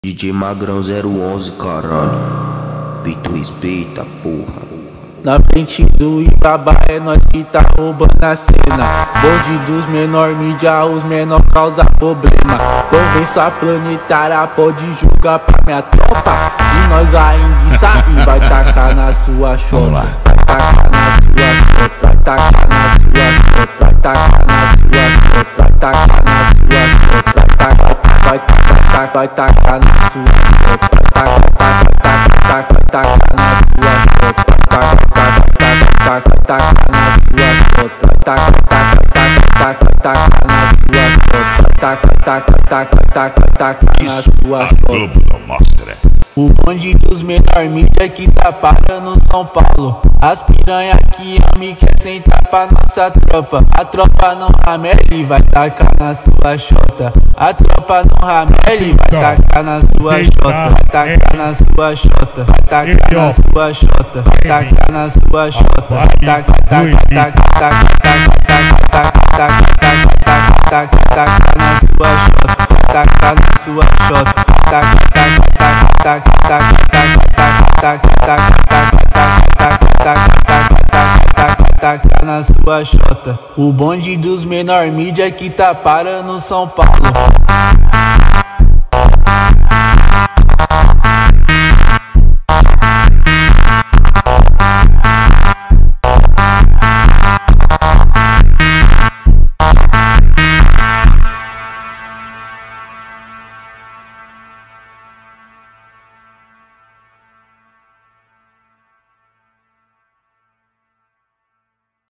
DJ Magrão 011, caralho. Peito respeita, porra. Na frente do Ibaba é nós que tá roubando a cena. Bonde dos menor mídia, os menor causa problema. Convença planetária, pode julgar pra minha tropa. E nós vai enguiçar e vai tacar na sua chota. Vai tacar na sua chota, vai tacar na sua chota, vai tacar na sua chota, vai tacar na sua chota, vai tacar na sua chota, vai tacar na sua chota. O bonde dos menor mídia que tá parando São Paulo. As piranha que me quer sentar pra nossa tropa. A tropa no ramele vai tacar na sua chota. A tropa no ramele vai tacar na sua chota. Vai tacar na sua chota. Vai tacar na sua chota. Vai tacar na sua chota. Vai tacar na sua chota. Taca na sua chota, taca na sua chota. O bonde dos menor mídia que tá parando São Paulo.